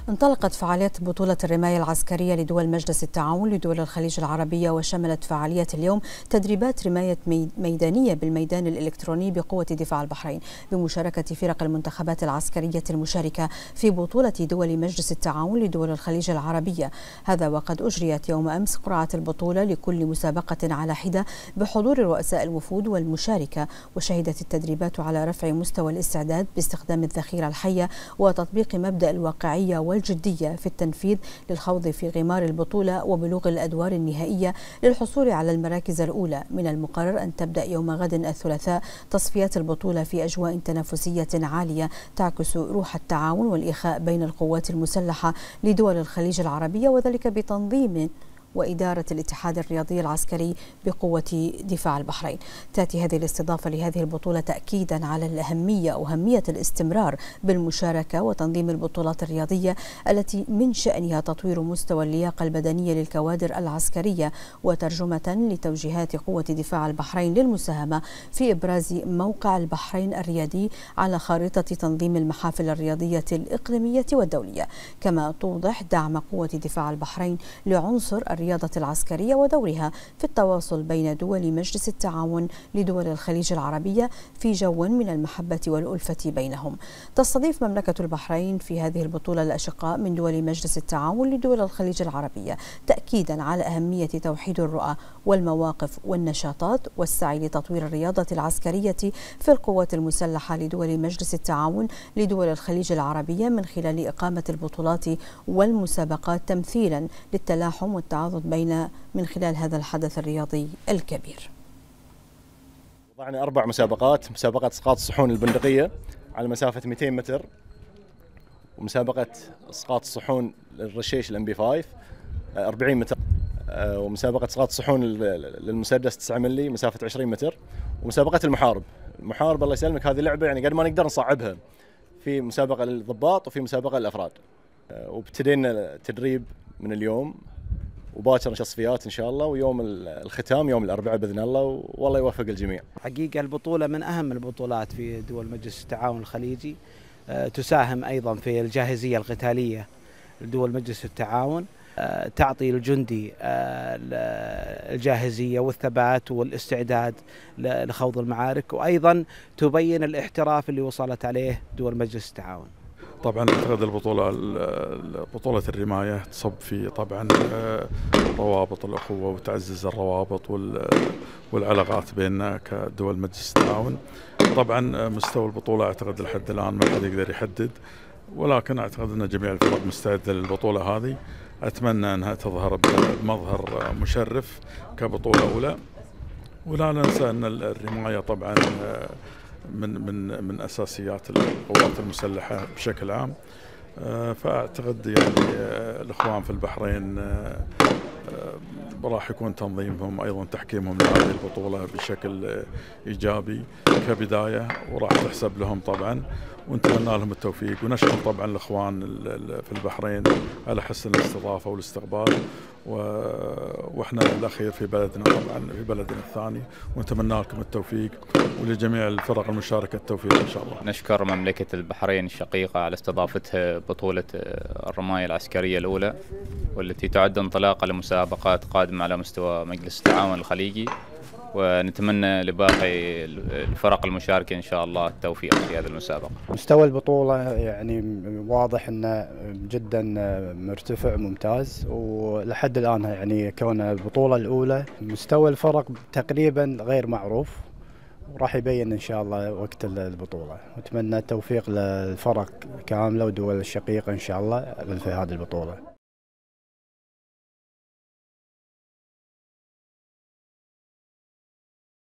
انطلقت فعاليات بطولة الرماية العسكرية لدول مجلس التعاون لدول الخليج العربية، وشملت فعالية اليوم تدريبات رماية ميدانية بالميدان الإلكتروني بقوة دفاع البحرين بمشاركة فرق المنتخبات العسكرية المشاركة في بطولة دول مجلس التعاون لدول الخليج العربية. هذا وقد أجريت يوم أمس قرعة البطولة لكل مسابقة على حدة بحضور رؤساء الوفود والمشاركة، وشهدت التدريبات على رفع مستوى الاستعداد باستخدام الذخيرة الحية وتطبيق مبدأ الواقعية والجدية في التنفيذ للخوض في غمار البطولة وبلوغ الأدوار النهائية للحصول على المراكز الأولى. من المقرر أن تبدأ يوم غد الثلاثاء تصفيات البطولة في أجواء تنافسية عالية تعكس روح التعاون والإخاء بين القوات المسلحة لدول الخليج العربية، وذلك بتنظيم وإدارة الاتحاد الرياضي العسكري بقوة دفاع البحرين. تأتي هذه الاستضافة لهذه البطولة تأكيدا على أهمية الاستمرار بالمشاركة وتنظيم البطولات الرياضية التي من شأنها تطوير مستوى اللياقة البدنية للكوادر العسكرية، وترجمة لتوجيهات قوة دفاع البحرين للمساهمة في إبراز موقع البحرين الريادي على خارطة تنظيم المحافل الرياضية الإقليمية والدولية. كما توضح دعم قوة دفاع البحرين لعنصر الرياضة العسكرية ودورها في التواصل بين دول مجلس التعاون لدول الخليج العربية في جو من المحبة والألفة بينهم. تستضيف مملكة البحرين في هذه البطولة الأشقاء من دول مجلس التعاون لدول الخليج العربية، تأكيدا على أهمية توحيد الرؤى والمواقف والنشاطات والسعي لتطوير الرياضة العسكرية في القوات المسلحة لدول مجلس التعاون لدول الخليج العربية من خلال إقامة البطولات والمسابقات تمثيلا للتلاحم والتعاضد من خلال هذا الحدث الرياضي الكبير. وضعنا 4 مسابقات: مسابقة إسقاط الصحون البندقية على مسافة 200 متر، ومسابقة إسقاط الصحون للرشيش الام بي 5 40 متر، ومسابقة إسقاط الصحون للمسدس 9 ملي مسافة 20 متر، ومسابقة المحارب الله يسلمك هذه لعبة يعني قد ما نقدر نصعبها، في مسابقة للضباط وفي مسابقة للأفراد. وابتدينا تدريب من اليوم، وباكر تصفيات ان شاء الله، ويوم الختام يوم الاربعاء باذن الله، والله يوفق الجميع. حقيقه البطوله من اهم البطولات في دول مجلس التعاون الخليجي، تساهم ايضا في الجاهزيه القتاليه لدول مجلس التعاون، تعطي الجندي الجاهزيه والثبات والاستعداد لخوض المعارك، وايضا تبين الاحتراف اللي وصلت عليه دول مجلس التعاون. طبعا اعتقد بطولة الرماية تصب في طبعا روابط الأخوة وتعزز الروابط والعلاقات بيننا كدول مجلس التعاون. طبعا مستوى البطولة اعتقد لحد الآن ما حد يقدر يحدد، ولكن اعتقد ان جميع الفرق مستعدة للبطولة هذه. اتمنى انها تظهر بمظهر مشرف كبطولة أولى، ولا ننسى ان الرماية طبعا من اساسيات القوات المسلحه بشكل عام. فاعتقد يعني الاخوان في البحرين راح يكون تنظيمهم ايضا تحكيمهم لهذه البطوله بشكل ايجابي كبدايه، وراح تحسب لهم طبعا، ونتمنى لهم التوفيق. ونشكر طبعا الاخوان في البحرين على حسن الاستضافه والاستقبال، واحنا الاخير في بلدنا طبعا في بلدنا الثاني، ونتمنى لكم التوفيق ولجميع الفرق المشاركه التوفيق ان شاء الله. نشكر مملكه البحرين الشقيقه على استضافتها بطوله الرماية العسكريه الاولى، والتي تعد انطلاقه لمسابقات قادمه على مستوى مجلس التعاون الخليجي، ونتمنى لباقي الفرق المشاركة إن شاء الله التوفيق في هذه المسابقة. مستوى البطولة يعني واضح أنه جدا مرتفع ممتاز، ولحد الآن يعني كون البطولة الأولى مستوى الفرق تقريبا غير معروف، وراح يبين إن شاء الله وقت البطولة. وأتمنى التوفيق للفرق كاملة ودول الشقيقة إن شاء الله في هذه البطولة.